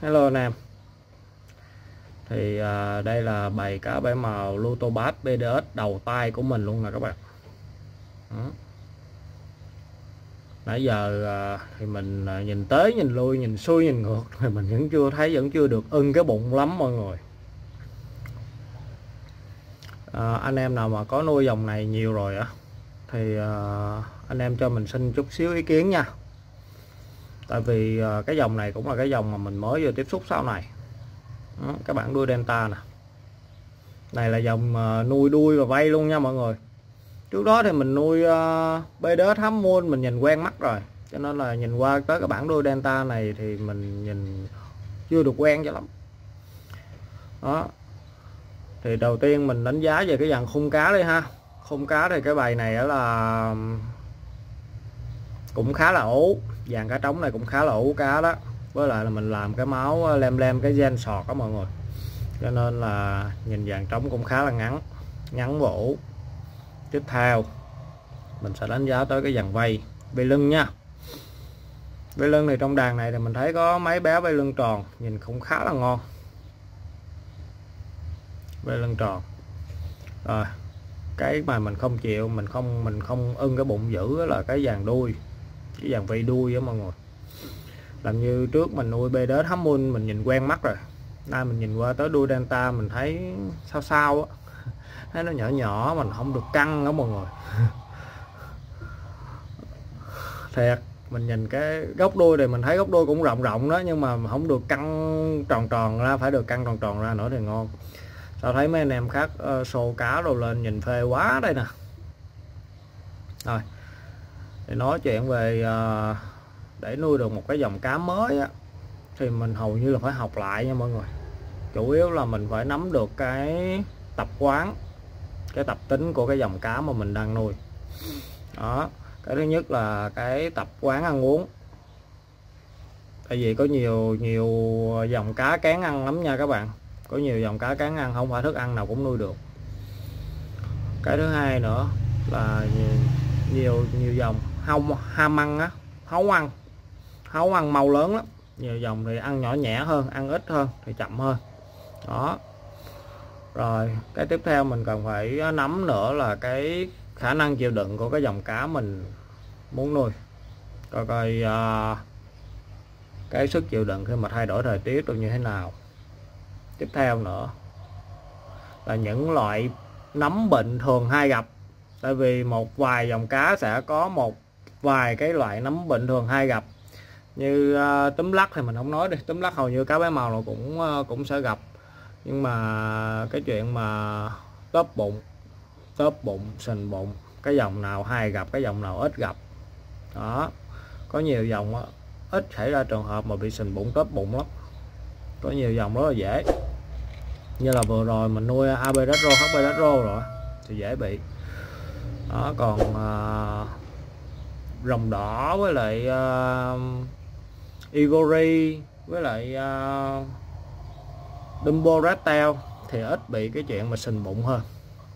Hello anh em. Thì đây là bầy cá bảy màu Lutobas BDS đầu tay của mình luôn nè các bạn. Đó. Nãy giờ thì mình nhìn tới nhìn lui, nhìn xuôi nhìn ngược thì mình vẫn chưa được ưng cái bụng lắm mọi người. Anh em nào mà có nuôi dòng này nhiều rồi á thì anh em cho mình xin chút xíu ý kiến nha. Tại vì cái dòng này cũng là cái dòng mà mình mới vừa tiếp xúc sau này. Đó, các bạn đuôi Delta nè. Này là dòng nuôi đuôi và vây luôn nha mọi người. Trước đó thì mình nuôi BDS Half Moon mình nhìn quen mắt rồi, cho nên là nhìn qua tới cái bản đuôi Delta này thì mình nhìn chưa được quen cho lắm. Đó. Thì đầu tiên mình đánh giá về cái dàn khung cá đi ha. Khung cá thì cái bài này là cũng khá là ố, dàn cá trống này cũng khá là ố cá đó. Với lại là mình làm cái máu lem cái gen sọt đó mọi người, cho nên là nhìn dàn trống cũng khá là ngắn và ố. Tiếp theo mình sẽ đánh giá tới cái dàn vây lưng nha. Vây lưng thì trong đàn này thì mình thấy có mấy bé vây lưng tròn nhìn cũng khá là ngon. Vây lưng tròn. Rồi cái mà mình không chịu, mình không ưng cái bụng dữ là cái dàn đuôi, cái dàn vây đuôi á mọi người. Làm như trước mình nuôi BDS Half Moon mình nhìn quen mắt rồi, nay mình nhìn qua tới đuôi Delta mình thấy sao á, thấy nó nhỏ mình không được căng đó mọi người. Thiệt, mình nhìn cái góc đuôi thì mình thấy góc đuôi cũng rộng đó, nhưng mà không được căng tròn ra, phải được căng tròn ra nữa thì ngon. Sao thấy mấy anh em khác xô cá đồ lên nhìn phê quá đây nè. Rồi thì nói chuyện về để nuôi được một cái dòng cá mới á, thì mình hầu như là phải học lại nha mọi người. Chủ yếu là mình phải nắm được cái tập quán, cái tập tính của cái dòng cá mà mình đang nuôi. Đó, cái thứ nhất là cái tập quán ăn uống. Tại vì có nhiều dòng cá kén ăn lắm nha các bạn. Có nhiều dòng cá kén ăn, không phải thức ăn nào cũng nuôi được. Cái thứ hai nữa là nhiều dòng ham ăn á, háu ăn mau lớn lắm. Nhiều dòng thì ăn nhỏ nhẹ hơn, ăn ít hơn thì chậm hơn. Đó. Rồi cái tiếp theo mình cần phải nắm nữa là cái khả năng chịu đựng của cái dòng cá mình muốn nuôi. Coi cái sức chịu đựng khi mà thay đổi thời tiết rồi như thế nào. Tiếp theo nữa là những loại nấm bệnh thường hay gặp. Tại vì một vài dòng cá sẽ có một vài cái loại nấm bệnh thường hay gặp. Như túm lắc thì mình không nói đi, túm lắc hầu như cá bé màu nào cũng sẽ gặp. Nhưng mà cái chuyện mà tớp bụng, sình bụng, cái dòng nào hay gặp, cái dòng nào ít gặp. Đó, có nhiều dòng ít xảy ra trường hợp mà bị sình bụng, tớp bụng lắm. Có nhiều dòng rất là dễ, như là vừa rồi mình nuôi AB Retro, HP Retro rồi thì dễ bị. Đó, còn rồng đỏ với lại Ivory với lại Dumbo Red Tail thì ít bị cái chuyện mà sình bụng hơn.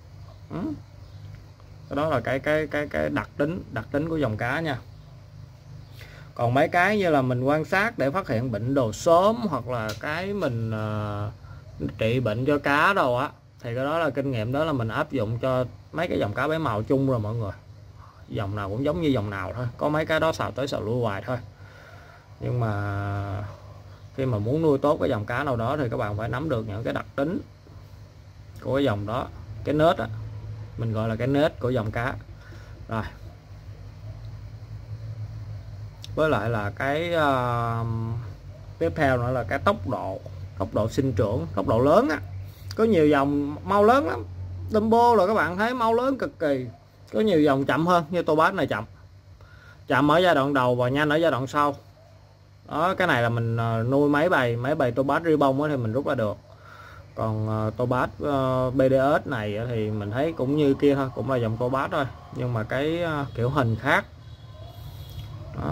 Đó là cái đặc tính của dòng cá nha. Còn mấy cái như là mình quan sát để phát hiện bệnh đồ sớm, hoặc là cái mình trị bệnh cho cá đâu á, thì cái đó là kinh nghiệm đó là mình áp dụng cho mấy cái dòng cá bé màu chung rồi mọi người. Dòng nào cũng giống như dòng nào thôi, có mấy cái đó xào tới xào lui hoài thôi. Nhưng mà khi mà muốn nuôi tốt cái dòng cá nào đó thì các bạn phải nắm được những cái đặc tính của cái dòng đó, cái nết á, mình gọi là cái nết của dòng cá. Rồi với lại là cái tiếp theo nữa là cái tốc độ sinh trưởng, tốc độ lớn á. Có nhiều dòng mau lớn lắm, Dumbo rồi các bạn thấy mau lớn cực kỳ. Có nhiều dòng chậm hơn, như Tobas này chậm ở giai đoạn đầu và nhanh ở giai đoạn sau. Đó, cái này là mình nuôi mấy bài Tobas Ribbon thì mình rút ra được. Còn Tobas BDS này thì mình thấy cũng như kia thôi, cũng là dòng Tobas thôi, nhưng mà cái kiểu hình khác. Đó.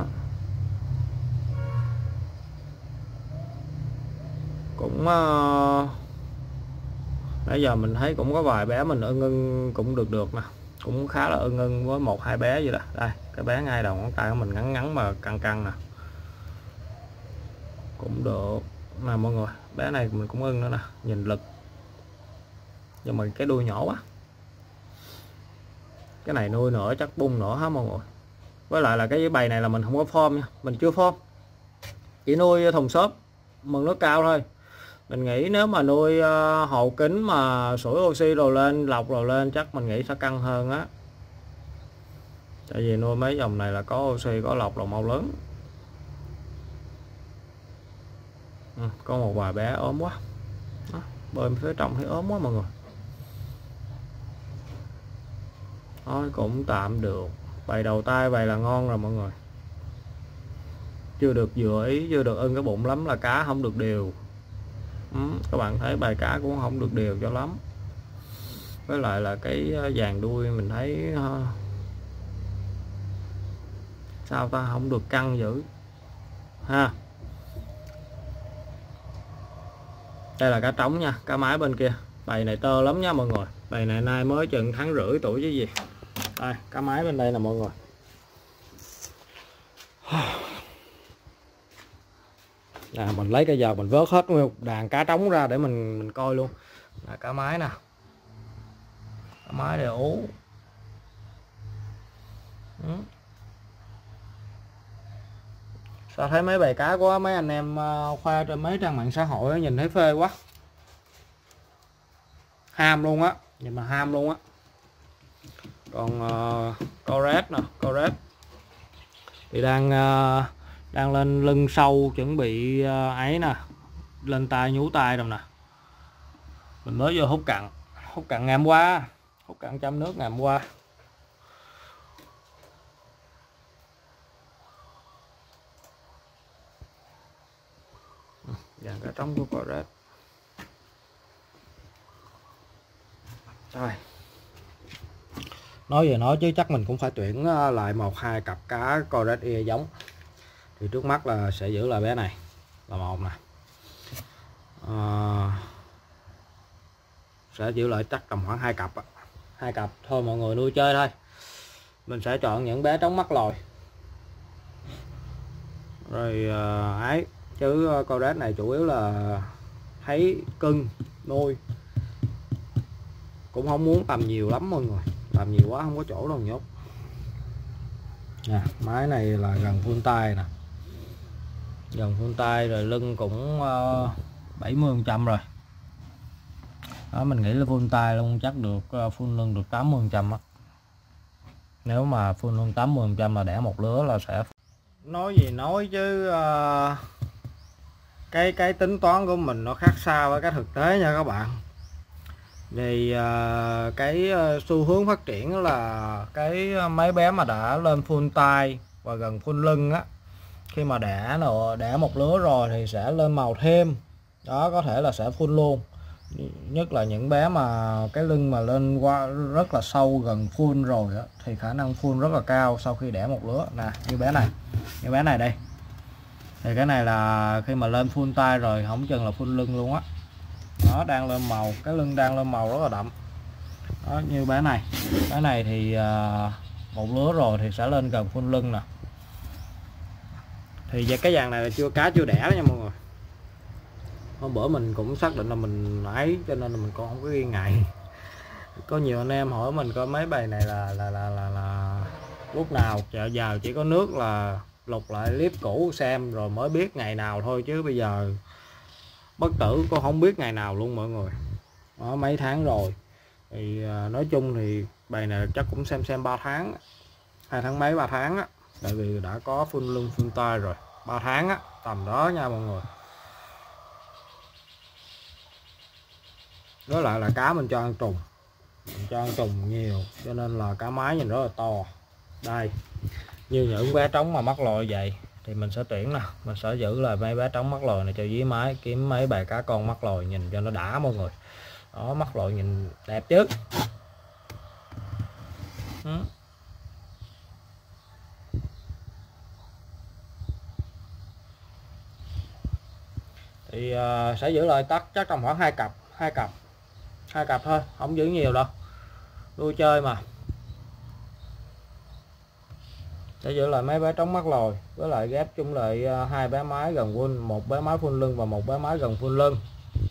Cũng nãy giờ mình thấy cũng có vài bé mình ưng cũng được nè, cũng khá là ưng với một hai bé vậy đó. Đây cái bé ngay đầu ngón tay của mình ngắn mà căng nè, cũng được. Nè mọi người, bé này mình cũng ưng nữa nè, nhìn lực nhưng mà cái đuôi nhỏ quá. Cái này nuôi nữa chắc bung nữa hả mọi người. Với lại là cái bầy này là mình không có form nha, mình chưa form, chỉ nuôi thùng xốp mừng nước cao thôi. Mình nghĩ nếu mà nuôi hồ kính mà sủi oxy rồi lên, lọc rồi lên chắc mình nghĩ sẽ căng hơn á. Tại vì nuôi mấy dòng này là có oxy có lọc là mau lớn. Có một vài bé ốm quá đó, bơi phía trong thấy ốm quá mọi người. Thôi cũng tạm được, bầy đầu tay bầy là ngon rồi mọi người. Chưa được vừa ý, chưa được ưng cái bụng lắm là cá không được đều. Các bạn thấy bầy cá cũng không được đều cho lắm. Với lại là cái dàn đuôi mình thấy sao ta không được căng dữ ha. Đây là cá trống nha, cá mái bên kia. Bầy này tơ lắm nha mọi người. Bầy này nay mới chừng tháng rưỡi tuổi chứ gì. Đây, cá mái bên đây nè mọi người. Mình lấy cái giờ mình vớt hết đàn cá trống ra để mình coi luôn. Là cá mái nè. Cá mái đều ú. Sao thấy mấy bầy cá của mấy anh em khoe trên mấy trang mạng xã hội nhìn thấy phê quá. Ham luôn á, nhìn mà ham luôn á. Còn Coret nè, Coret thì đang lên lưng sâu chuẩn bị ấy nè, lên tay nhú tay rồi nè. Mình mới vô hút cặn ngàm qua, hút cặn chăm nước ngàm qua. Dàn cá trống của Coret. Rồi. Nói về nói chứ chắc mình cũng phải tuyển lại 1-2 cặp cá Coret ear giống. Thì trước mắt là sẽ giữ lại bé này là một nè. Sẽ giữ lại chắc tầm khoảng 2 cặp. 2 cặp thôi mọi người nuôi chơi thôi. Mình sẽ chọn những bé trống mắt lòi. Rồi ấy chứ Coret này chủ yếu là thấy cưng nuôi. Cũng không muốn tầm nhiều lắm mọi người, làm nhiều quá không có chỗ đâu nhốt. Nè, máy này là gần full tay nè, gần full tay rồi, lưng cũng 70% rồi đó. Mình nghĩ là full tay luôn chắc được full lưng được 80% á. Nếu mà full lưng 80% là đẻ một lứa là sẽ. Nói gì nói chứ cái tính toán của mình nó khác xa với cái thực tế nha các bạn. Thì cái xu hướng phát triển là cái mấy bé mà đã lên full tay và gần full lưng á, khi mà đẻ một lứa rồi thì sẽ lên màu thêm đó, có thể là sẽ full luôn. Nhất là những bé mà cái lưng mà lên qua rất là sâu gần full rồi á, thì khả năng full rất là cao sau khi đẻ một lứa. Nè như bé này đây, thì cái này là khi mà lên full tay rồi không chừng là full lưng luôn á. Nó đang lên màu, cái lưng đang lên màu rất là đậm đó. Như bé này thì một lứa rồi thì sẽ lên gần full lưng nè. Thì cái dàn này là cá chưa đẻ nha mọi người. Hôm bữa mình cũng xác định là mình ấy cho nên là mình còn không có ghi ngày. Có nhiều anh em hỏi mình coi mấy bầy này là lúc nào chợ giờ chỉ có nước là lục lại clip cũ xem rồi mới biết ngày nào thôi, chứ bây giờ bất tử con không biết ngày nào luôn mọi người. Đó, mấy tháng rồi thì nói chung thì bầy này chắc cũng xem 3 tháng, 2 tháng mấy 3 tháng á, tại vì đã có full lưng full tay rồi. 3 tháng á, tầm đó nha mọi người. Với lại là cá mình cho ăn trùng, mình cho ăn trùng nhiều cho nên là cá mái nhìn rất là to. Đây, như những bé trống mà mắc lòi vậy thì mình sẽ tuyển nè, mình sẽ giữ lại mấy bé trống mắc lòi này cho dí mái, kiếm mấy bầy cá con mắc lòi nhìn cho nó đã mọi người. Đó, mắc lòi nhìn đẹp chứ. Thì sẽ giữ lại chắc tầm khoảng 2 cặp thôi, không giữ nhiều đâu, nuôi chơi mà. để giữ lại mấy bé trống mắt lồi, với lại ghép chung lại hai bé mái gần full, một bé mái full lưng và một bé mái gần full lưng.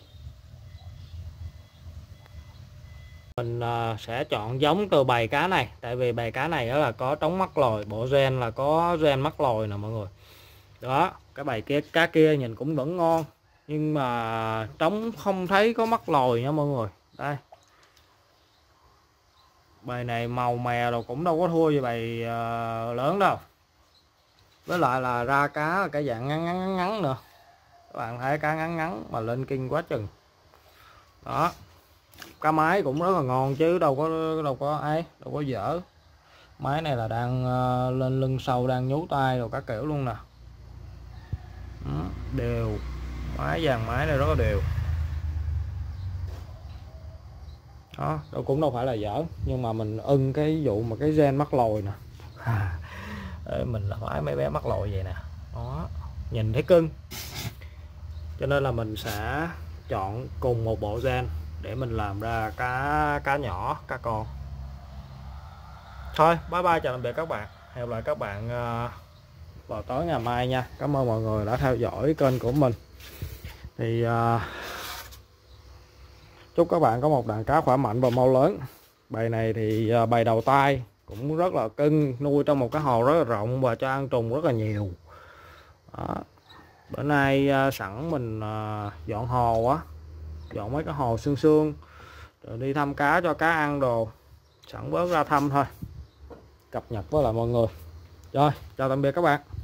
Mình sẽ chọn giống từ bầy cá này, tại vì bầy cá này đó là có trống mắt lồi, bộ gen là có gen mắt lồi nè mọi người. Đó, cái bầy kia cá kia nhìn cũng vẫn ngon, nhưng mà trống không thấy có mắt lồi nha mọi người. Đây, bầy này màu mè rồi cũng đâu có thua gì bầy lớn đâu, với lại là ra cá cái dạng ngắn nữa, các bạn thấy cá ngắn mà lên kinh quá chừng. Đó, cá mái cũng rất là ngon chứ đâu có dở. Máy này là đang lên lưng sâu, đang nhú tay rồi các kiểu luôn nè. Đều, dàn máy này rất là đều. Đó, cũng đâu phải là dở, nhưng mà mình ưng cái vụ mà cái gen mắt lồi nè. Mình là phải mấy bé mắt lồi vậy nè. Đó, nhìn thấy cưng, cho nên là mình sẽ chọn cùng một bộ gen để mình làm ra cá nhỏ, cá con. Thôi bye bye, chào tạm biệt các bạn, hẹn gặp lại các bạn vào tối ngày mai nha. Cảm ơn mọi người đã theo dõi kênh của mình. Thì chúc các bạn có một đàn cá khỏe mạnh và mau lớn. Bầy này thì bầy đầu tay cũng rất là cưng, nuôi trong một cái hồ rất là rộng và cho ăn trùng rất là nhiều. Đó, bữa nay sẵn mình dọn hồ á, dọn mấy cái hồ xương rồi đi thăm cá cho cá ăn đồ, sẵn bớt ra thăm thôi, cập nhật với lại mọi người. Rồi chào tạm biệt các bạn.